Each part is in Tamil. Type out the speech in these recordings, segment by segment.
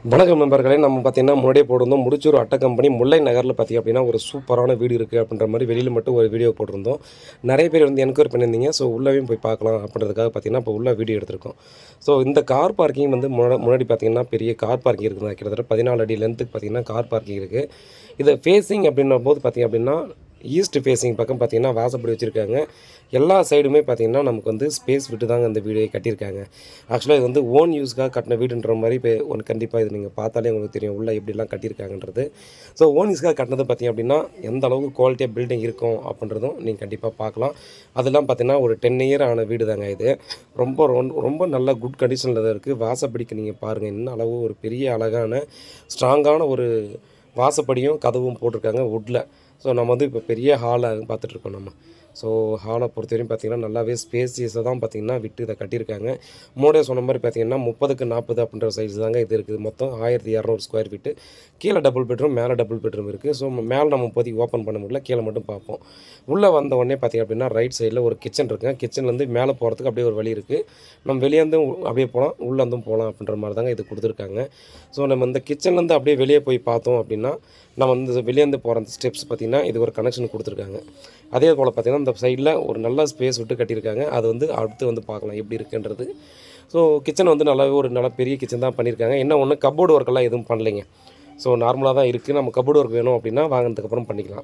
வணக்கம் நண்பர்களே, நம்ம பார்த்தீங்கன்னா முன்னாடியே போட்டிருந்தோம். முடிச்சூர் அட்டை கம்பெனி முல்லை நகரில் பார்த்திங்க அப்படின்னா ஒரு சூப்பரான வீடு இருக்குது அப்படின்ற மாதிரி வெளியில் மட்டும் ஒரு வீடியோ போட்டிருந்தோம். நிறைய பேர் வந்து என்கொயரி பண்ணியிருந்தீங்க. ஸோ உள்ளேயும் போய் பார்க்கலாம் அப்படின்றதுக்காக பார்த்தீங்கன்னா இப்போ உள்ள வீடியோ எடுத்திருக்கோம். ஸோ இந்த கார் பார்க்கிங் வந்து முன்னாடி பார்த்தீங்கன்னா பெரிய கார் பார்க்கிங் இருக்குதுங்க. கிட்டத்தட்ட 14 அடி லென்த்துக்கு பார்த்தீங்கன்னா கார் பார்க்கிங் இருக்குது. இதை ஃபேஸிங் அப்படின்னும் போது பார்த்திங்க அப்படின்னா ஈஸ்ட் ஃபேஸிங் பக்கம் பார்த்திங்கன்னா வாசப்படி வச்சுருக்காங்க. எல்லா சைடுமே பார்த்திங்கன்னா நமக்கு வந்து ஸ்பேஸ் விட்டு தாங்க இந்த வீடியோ கட்டியிருக்காங்க. ஆக்சுவலாக இது வந்து ஓன் யூஸ்க்காக கட்டின வீடுன்ற மாதிரி இப்போ ஒன்று கண்டிப்பாக இது நீங்கள் பார்த்தாலே உங்களுக்கு தெரியும் உள்ளே எப்படிலாம் கட்டியிருக்காங்கன்றது. ஸோ ஓன் யூஸ்க்காக கட்டினது பார்த்திங்க அப்படின்னா எந்த அளவுக்கு குவாலிட்டியாக பில்டிங் இருக்கும் அப்படின்றதும் நீங்கள் கண்டிப்பாக பார்க்கலாம். அதெல்லாம் பார்த்திங்கன்னா ஒரு 10 இயர் ஆன வீடு தாங்க இது. ரொம்ப ரொம்ப நல்ல குட் கண்டிஷனில் தான் இருக்குது. வாசப்படிக்கு நீங்கள் பாருங்கள், இன்னும் அளவு ஒரு பெரிய அழகான ஸ்ட்ராங்கான ஒரு வாசப்படியும் கதவும் போட்டிருக்காங்க வுட்டில். ஸோ நம்ம வந்து இப்போ பெரிய ஹாலை பார்த்துட்ருக்கோம் நம்ம. ஸோ ஹாலை பொறுத்தவரையும் பார்த்திங்கன்னா நல்லாவே ஸ்பேசியஸாக தான் பார்த்திங்கன்னா விட்டு இதை கட்டியிருக்காங்க. முன்னாடியே சொன்ன மாதிரி பார்த்திங்கன்னா 30க்கு 40 அப்படின்ற சைஸ் தாங்க இது இருக்குது. மொத்தம் 1200 ஸ்கொயர் ஃபீட்டு. கீழே டபுள் பெட்ரூம், மேலே டபுள் பெட்ரூம் இருக்குது. ஸோ மேலே நம்ம இப்போதைக்கு ஓப்பன் பண்ண முடியல, கீழே மட்டும் பார்ப்போம். உள்ளே வந்த உடனே பார்த்திங்க அப்படின்னா ரைட் சைடில் ஒரு கிச்சன் இருக்குங்க. கிச்சன்லேருந்து மேலே போகிறதுக்கு அப்படியே ஒரு வழி இருக்குது. நம்ம வெளியேருந்தும் அப்படியே போகலாம், உள்ளேருந்தும் போகலாம் அப்படின்ற மாதிரி தாங்க இது கொடுத்துருக்காங்க. ஸோ நம்ம இந்த கிச்சன்லேருந்து அப்படியே வெளியே போய் பார்த்தோம் அப்படின்னா நம்ம வந்து வெளியேந்து போகிற அந்த ஸ்டெப்ஸ் பார்த்திங்கன்னா இது ஒரு கனெக்ஷன் கொடுத்துருக்காங்க. அதே போல் பார்த்திங்கன்னா இந்த சைடில் ஒரு நல்ல ஸ்பேஸ் விட்டு கட்டியிருக்காங்க. அது வந்து அடுத்து வந்து பார்க்கலாம் எப்படி இருக்குன்றது. ஸோ கிச்சன் வந்து நல்லாவே ஒரு நல்ல பெரிய கிச்சன் தான் பண்ணியிருக்காங்க. என்ன ஒன்று கப்போர்டு ஒர்க்கெல்லாம் எதுவும் பண்ணலைங்க. ஸோ நார்மலாக தான் இருக்குது. நம்ம கப்போர்டு ஒர்க் வேணும் அப்படின்னா வாங்கினதுக்கப்புறம் பண்ணிக்கலாம்.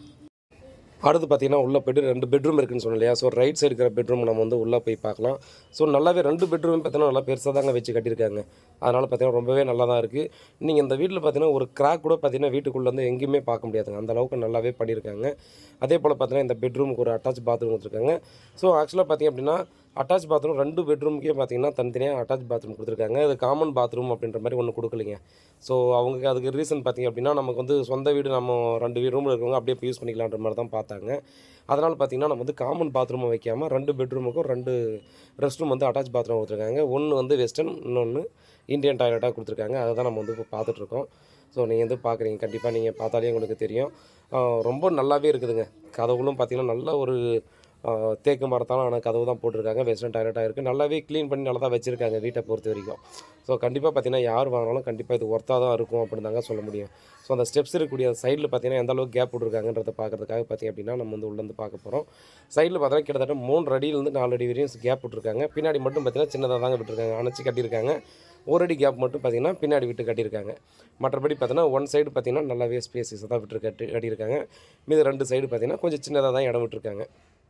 அடுத்து பார்த்திங்கன்னா உள்ளே போய்ட்டு 2 பெட்ரூம் இருக்குதுன்னு சொன்னேன் இல்லையா. ஸோ ரைட் சைடு இருக்கிற பெட்ரூம் நம்ம வந்து உள்ளே போய் பார்க்கலாம். ஸோ நல்லாவே 2 பெட்ரூம் பார்த்தீங்கன்னா நல்லா பெருசாக தாங்க வச்சு கட்டியிருக்காங்க. அதனால் பார்த்திங்கன்னா ரொம்பவே நல்லா தான் இருக்குது. நீங்கள் இந்த வீட்டில் பார்த்திங்கன்னா ஒரு கிராக் கூட பார்த்திங்கன்னா வீட்டுக்குள்ளே வந்து எங்கேயுமே பார்க்க முடியாதுங்க. அந்த அளவுக்கு நல்லாவே பண்ணியிருக்காங்க. அதே போல் பார்த்திங்கன்னா இந்த பெட்ரூமுக்கு ஒரு அட்டாச் பாத்ரூம் கொடுத்துருக்காங்க. ஸோ ஆக்சுவலாக பார்த்திங்க அப்படின்னா அட்டாச் பாத்ரூம் 2 பெட்ரூமுக்கே பார்த்திங்கன்னா தனித்தனியாக அட்டாச் பாத்ரூம் கொடுத்துருக்காங்க. அது காமன் பாத்ரூம் அப்படின்ற மாதிரி ஒன்று கொடுக்கலைங்க. ஸோ அவங்க அதுக்கு ரீசன் பார்த்திங்க அப்படின்னா நமக்கு வந்து சொந்த வீடு நம்ம 2 ரூமில் இருக்கவங்க அப்படியே யூஸ் பண்ணிக்கலான்ற மாதிரி தான் பார்த்தாங்க. அதனால் பார்த்திங்கன்னா நம்ம வந்து காமன் பாத்ரூமை வைக்காமல் 2 பெட்ரூமுக்கும் 2 ரெஸ்ட் ரூம் வந்து அட்டாச் பாத்ரூம் கொடுத்துருக்காங்க. ஒன்று வந்து வெஸ்டர்ன், இன்னொன்று இந்தியன் டாய்லெட்டாக கொடுத்துருக்காங்க. அதை தான் நம்ம வந்து இப்போ பார்த்துட்ருக்கோம். ஸோ நீங்கள் வந்து பார்க்குறீங்க, கண்டிப்பாக நீங்கள் பார்த்தாலே உங்களுக்கு தெரியும். ரொம்ப நல்லாவே இருக்குதுங்க. கதவுகளும் பார்த்திங்கன்னா நல்ல ஒரு தேக்கு மரத்தாலும் ஆனால் கதவு தான் போட்டிருக்காங்க. வெஸ்டர்ன் டாய்லெட்டாக இருக்குது. நல்லாவே க்ளீன் பண்ணி நல்லா தான் வச்சுருக்காங்க வீட்டை பொறுத்த வரைக்கும். ஸோ கண்டிப்பாக பார்த்திங்கன்னா யார் வாங்கினாலும் கண்டிப்பாக இது ஒர்த்தாக தான் இருக்கும் அப்படின்னு தாங்க சொல்ல முடியும். ஸோ அந்த ஸ்டெப்ஸ் இருக்கக்கூடிய சைடில் பார்த்திங்கன்னா எந்த அளவுக்கு கேப் விட்ருக்காங்கன்றதை பார்க்குறதுக்காக பார்த்திங்க அப்படின்னா நம்ம வந்து உள்ளேருந்து பார்க்க போகிறோம். சைடில் பார்த்தீங்கன்னா கிட்டத்தட்ட 3 அடியிலேருந்து 4 அடி வரையும் கேப் விட்ருக்காங்க. பின்னாடி மட்டும் பார்த்திங்கன்னா சின்னதாக தாங்க விட்டுருக்காங்க, அணைச்சி கட்டியிருக்காங்க. 1 அடி கேப் மட்டும் பார்த்திங்கன்னா பின்னாடி விட்டு கட்டியிருக்காங்க. மற்றபடி பார்த்தீங்கன்னா ஒன் சைடு பார்த்திங்கன்னா நல்லாவே ஸ்பேஸஸாக தான் விட்டு கட்டியிருக்காங்க. மீது 2 சைடு பார்த்திங்கன்னா கொஞ்சம் சின்னதாக தான் இடம் விட்டுருக்காங்க.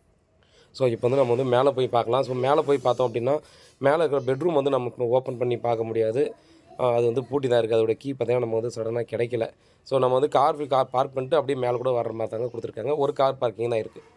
ஸோ இப்போ வந்து நம்ம வந்து மேலே போய் பார்க்கலாம். ஸோ மேலே போய் பார்த்தோம் அப்படின்னா மேலே இருக்கிற பெட்ரூம் வந்து நம்ம ஓப்பன் பண்ணி பார்க்க முடியாது. அது வந்து பூட்டி தான் இருக்குது. அதோட கீ பார்த்திங்கன்னா நம்ம வந்து சடனாக கிடைக்கல. ஸோ நம்ம வந்து கார் பார்க் பண்ணிட்டு அப்படியே மேலே கூட வர்ற மாதிரி தாங்க கொடுத்துருக்காங்க. ஒரு கார் பார்க்கிங் தான் இருக்குது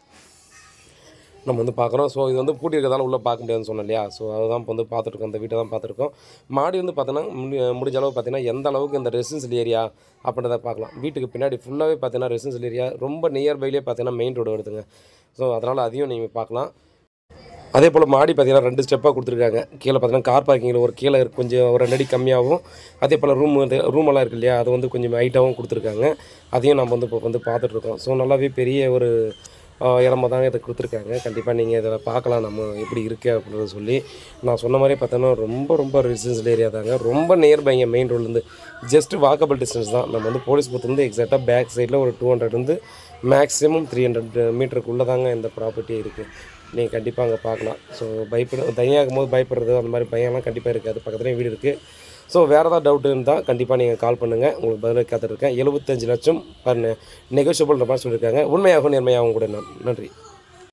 நம்ம வந்து பார்க்குறோம். ஸோ இது வந்து பூட்டி இருக்கிறதால உள்ளே பார்க்க முடியாதுன்னு சொன்னோம் இல்லையா. ஸோ அதுதான் இப்போ வந்து பார்த்துருக்கோம், இந்த வீட்டை தான் பார்த்துருக்கோம். மாடி வந்து பார்த்தோன்னா முடிஞ்ச அளவு பார்த்திங்கன்னா எந்த அளவுக்கு இந்த ரெசிடென்ஷியல் ஏரியா அப்படின்றத பார்க்கலாம். வீட்டுக்கு பின்னாடி ஃபுல்லாகவே பார்த்திங்கன்னா ரெசிடென்ஷியல் ஏரியா ரொம்ப நியர்பைலேயே பார்த்திங்கன்னா மெயின் ரோடு வருதுங்க. ஸோ அதனால் அதையும் நீங்கள் பார்க்கலாம். அதே போல் மாடி பார்த்திங்கன்னா 2 ஸ்டெப்பாக கொடுத்துருக்காங்க. கீழே பார்த்தீங்கன்னா கார் பார்க்கிங்கில் ஒரு கீழே கொஞ்சம் ஒரு 2 அடி கம்மியாகவும், அதே போல் ரூமெல்லாம் இருக்குது இல்லையா, அது வந்து கொஞ்சம் ஹைட்டாகவும் கொடுத்துருக்காங்க. அதையும் நம்ம வந்து இப்போ வந்து பார்த்துட்ருக்கோம். ஸோ நல்லாவே பெரிய ஒரு இடமா தாங்க இதை கொடுத்துருக்காங்க. கண்டிப்பாக நீங்கள் இதில் பார்க்கலாம் நம்ம எப்படி இருக்குது அப்படின்றத சொல்லி. நான் சொன்ன மாதிரி பார்த்தோன்னா ரொம்ப ரெசிடென்ஷியல் ஏரியா தாங்க. ரொம்ப நியர்பைங்க மெயின் ரோட்லேருந்து ஜஸ்ட் வாக்கபிள் டிஸ்டன்ஸ் தான். நம்ம வந்து போலீஸ் பூத் வந்து எக்ஸாக்டாக பேக் சைடில் ஒரு 200 மேக்ஸிமம் 300 மீட்டருக்குள்ளே தாங்க இந்த ப்ராப்பர்ட்டி இருக்குது. நீங்கள் கண்டிப்பாக அங்கே பார்க்கலாம். ஸோ தனியாக இருக்கும்போது பயப்படுறது அந்த மாதிரி பயம்லாம் கண்டிப்பாக இருக்காது. பக்கத்துலேயும் வீடு இருக்குது. ஸோ வேறு ஏதாவது டவுட் இருந்தால் கண்டிப்பாக நீங்கள் கால் பண்ணுங்கள். உங்களுக்கு பதிலாக காத்துட்ருக்கேன். 75 லட்சம் நெகோஷியபிள்ன்ற மாதிரி சொல்லியிருக்காங்க. உண்மையாகவும் நேர்மையாகவும் கூட. நன்றி.